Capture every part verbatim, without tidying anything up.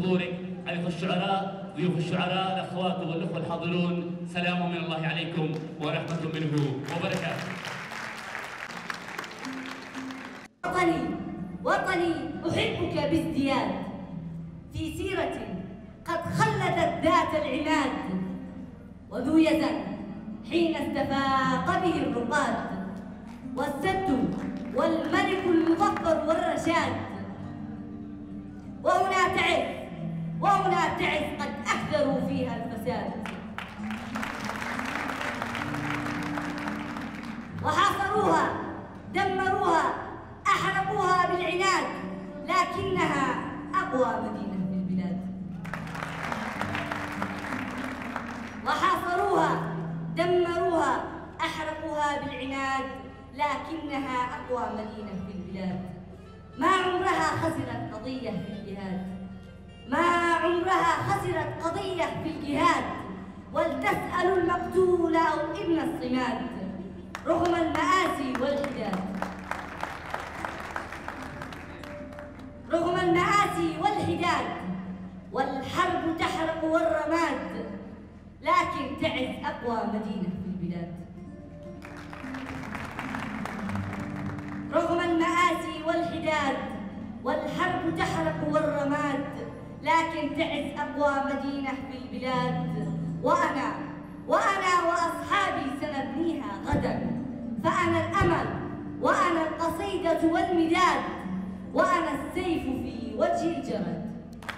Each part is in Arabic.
بحضورك أيها الشعراء، ضيوف الشعراء، الأخوات والأخوة الحاضرون، سلام من الله عليكم ورحمة منه وبركاته. وطني وطني أحبك بازدياد، في سيرة قد خلدت ذات العماد، وذو يزن حين استفاق به الرقاد، والسد والملك المظفر والرشاد. وهنا تعز وهنا تعز قد أكثروا فيها الفساد، وحاصروها دمروها أحرقوها بالعناد، لكنها أقوى مدينة في البلاد. وحاصروها دمروها أحرقوها بالعناد، لكنها أقوى مدينة في البلاد. ما عمرها خسرت قضية في الجهاد، ما عمرها خسرت قضية في الجهاد، ولتسأل المقتول أو ابن الصماد رغم المآسي والحداد، رغم المآسي والحداد. والحرب تحرق والرماد، لكن تعز أقوى مدينة في البلاد. رغم المآسي والحداد والحرب تحرق والرماد، لكن تعز أقوى مدينة في البلاد. وأنا وأنا وأصحابي سنبنيها غدا، فأنا الأمل وأنا القصيدة والمداد، وأنا السيف في وجه الجرد.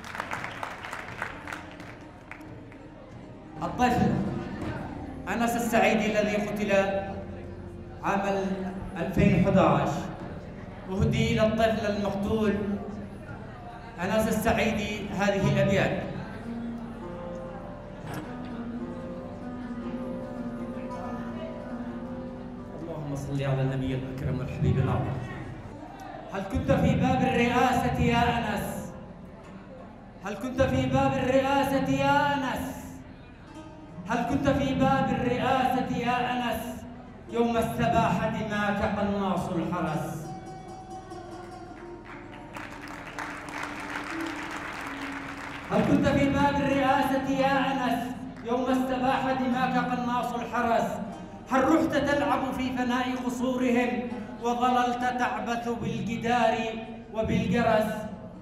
الطفل أنس السعيدي الذي قتل عام ألفين وأحد عشر، أهدي إلى الطفل المقتول أنس السعيدي هذه الأبيات: اللهم صل على النبي الأكرم والحبيب الأعظم. هل كنت في باب الرئاسة يا أنس؟ هل كنت في باب الرئاسة يا أنس؟ هل كنت في باب الرئاسة يا أنس يوم استباح دماك قناص الحرس؟ هل كنت في باب الرئاسة يا أنس يوم استباح دماك قناص الحرس؟ هل رحت تلعب في فناء قصورهم وظللت تعبث بالجدار وبالجرس؟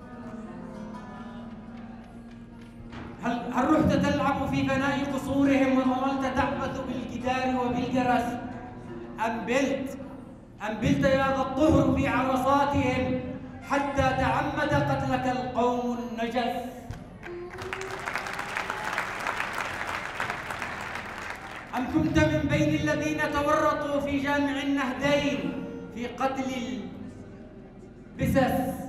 هل هل رحت تلعب في فناء قصورهم وظللت تعبث بالجدار وبالجرس؟ أنبلت أنبلت يا ذا الطهر في عرصاتهم حتى تعمد قتلك القوم النجس. أم كنت من بين الذين تورطوا في جامع النهدين في قتل البسس؟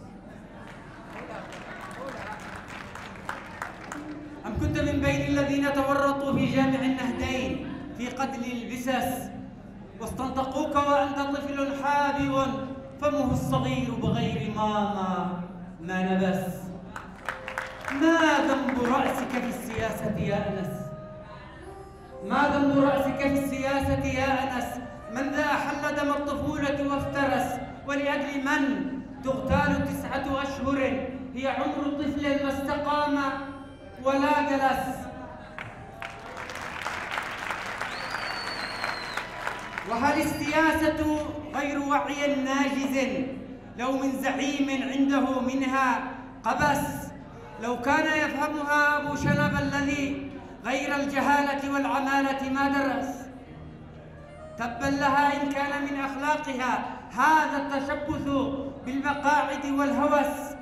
أم كنت من بين الذين تورطوا في جامع النهدين في قتل البسس واستنطقوك وأنت طفل حابب فمه الصغير بغير ماما ما نبس؟ ما ذنب رأسك في السياسة يا أنس؟ ما ذنب رأسك في السياسة يا أنس؟ من ذا أحل دم الطفولة وافترس؟ ولأجل من تغتال تسعة أشهر هي عمر طفل ما استقام ولا جلس؟ وهل السياسة غير وعي ناجز لو من زعيم عنده منها قبس؟ لو كان يفهمها أبو شنب الذي غير الجهالة والعمالة ما درس. تبا لها إن كان من أخلاقها هذا التشبث بالمقاعد والهوس.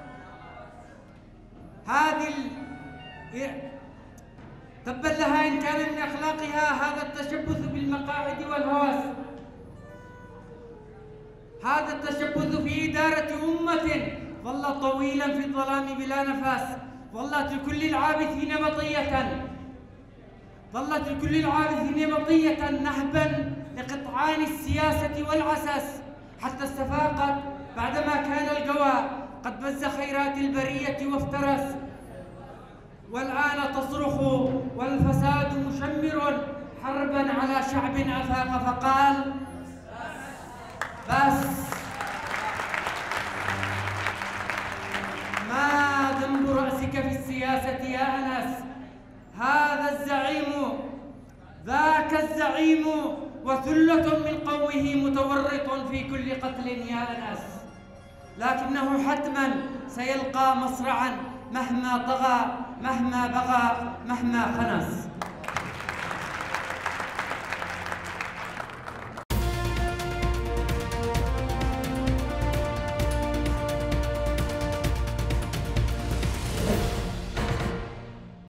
هذه ال... تبا لها إن كان من أخلاقها هذا التشبث بالمقاعد والهوس. هذا التشبث في إدارة أمة ظل طويلا في الظلام بلا نفس. ظلت لكل العابثين مطية ظلت لكل العابثين مطية نهبا لقطعان السياسة والعسس، حتى استفاقت بعدما كان الجوى قد بز خيرات البرية وافترس. والآن تصرخ والفساد مشمر حربا على شعب أفاق فقال بس. ما ذنب رأسك في السياسة يا أنس. هذا الزعيم ذاك الزعيم وثلة من قومه متورط في كل قتل يا أنس، لكنه حتما سيلقى مصرعا مهما طغى مهما بغى مهما خنس.